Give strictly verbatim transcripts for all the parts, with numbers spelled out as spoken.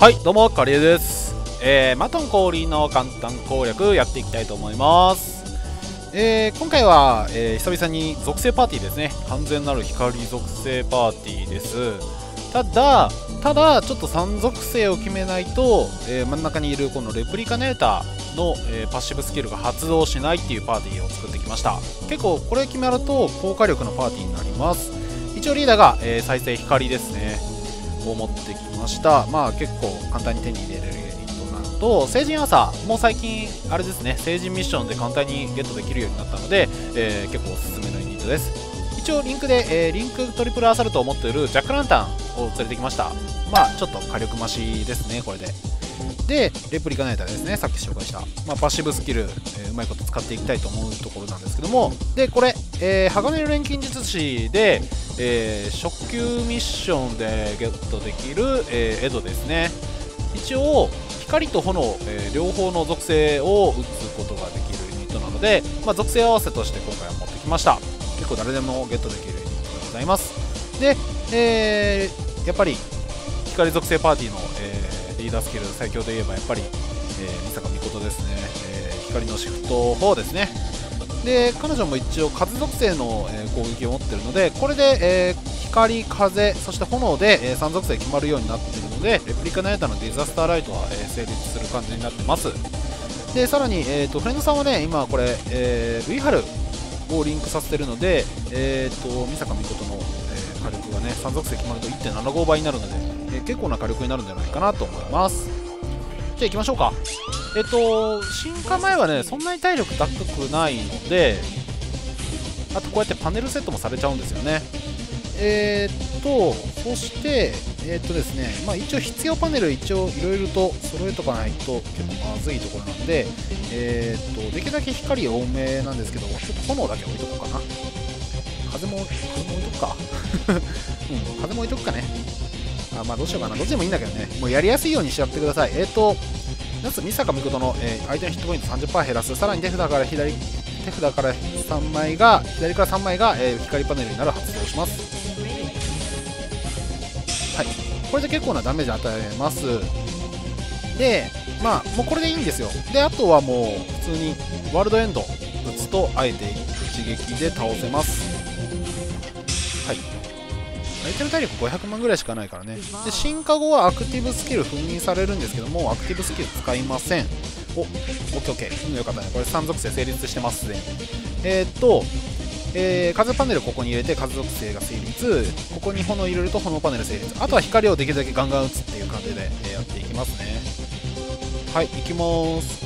はい、どうも、カリエです。えー、マトン氷の簡単攻略やっていきたいと思います。えー、今回は、えー、久々に属性パーティーですね。完全なる光属性パーティーです。ただ、ただ、ちょっとさん属性を決めないと、えー、真ん中にいるこのレプリカネーターの、えー、パッシブスキルが発動しないっていうパーティーを作ってきました。結構、これ決まると高火力のパーティーになります。一応リーダーが、えー、再生光ですね。を持ってきました。まあ結構簡単に手に入れれるユニットなのと、成人朝もう最近あれですね、成人ミッションで簡単にゲットできるようになったので、えー、結構おすすめのユニットです。一応リンクで、えー、リンクトリプルアサルトを持っているジャックランタンを連れてきました。まあちょっと火力増しですね、これで。で、レプリカネーターですね、さっき紹介した、まあ、パッシブスキル、えー、うまいこと使っていきたいと思うところなんですけども、で、これ、えー、鋼の錬金術師で、えー、初級ミッションでゲットできる、えー、エドですね。一応、光と炎、えー、両方の属性を打つことができるユニットなので、まあ、属性合わせとして今回は持ってきました。結構誰でもゲットできるユニットでございます。で、えー、やっぱり光属性パーティーの、えーリーダースキル最強で言えばやっぱり、えー、三坂美琴ですね、えー、光のシフトよんですね。で彼女も一応風属性の、えー、攻撃を持っているので、これで、えー、光風そして炎で、えー、さん属性決まるようになっているので、レプリカナイターのディザスターライトは、えー、成立する感じになってます。でさらに、えーと、フレンドさんはね今これ、えー、V ハルをリンクさせているので、えーと三坂美琴の、えー、火力がねさん属性決まると いってんななご 倍になるので、えー、結構な火力になるんじゃないかなと思います。じゃあ行きましょうか。えっと進化前はねそんなに体力高くないので、あとこうやってパネルセットもされちゃうんですよね。えー、っとそしてえー、っとですねまあ一応必要パネル一応いろいろと揃えとかないと結構まずいところなんで、えー、っとできるだけ光多めなんですけど、ちょっと炎だけ置いとこうかな。風も風も置いとくかうん風も置いとくかね。あまあどうしようかな、どっちでもいいんだけどね、もうやりやすいようにしちゃってください。えっ、ー、とまず三坂美琴の、えー、相手のヒットポイント さんじゅっパーセント 減らす、さらに手札から左手札からさんまいが左からさんまいが、えー、光パネルになる発動します。はい、これで結構なダメージ与えます。でまあもうこれでいいんですよ。であとはもう普通にワールドエンド打つとあえて一撃で倒せます。はい、相手の体力ごひゃくまんぐらいしかないからね。で進化後はアクティブスキル封印されるんですけども、アクティブスキル使いません。おオッケーオッケー、うん、よかったね。これさん属性成立してますすでに。えー、っと、えー、風パネルここに入れて風属性が成立、ここに炎入れると炎パネル成立、あとは光をできるだけガンガン打つっていう感じで、えー、やっていきますね。はい、行きまーす。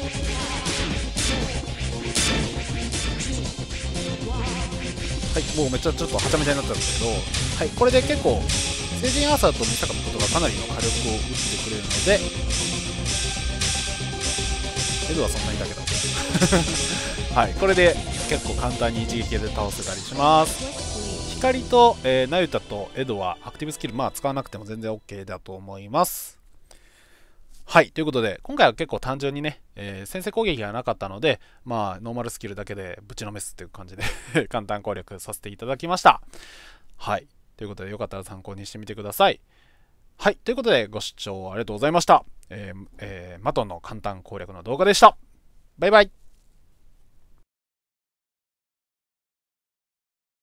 はい、もうめっちゃちょっとはちゃめちゃになったんですけど、はい、これで結構成人アーサーと三坂美琴がかなりの火力を打ってくれるので、エドはそんなにだけどはい、これで結構簡単に一撃で倒せたりします。光と、えー、ナユタとエドはアクティブスキルまあ使わなくても全然 OK だと思います。はい、ということで今回は結構単純にね、えー、先制攻撃がなかったので、まあノーマルスキルだけでぶちのめすっていう感じで簡単攻略させていただきました。はい、ということでよかったら参考にしてみてください。はい、ということでご視聴ありがとうございました。えーえー、マトンの簡単攻略の動画でした。バイバイ。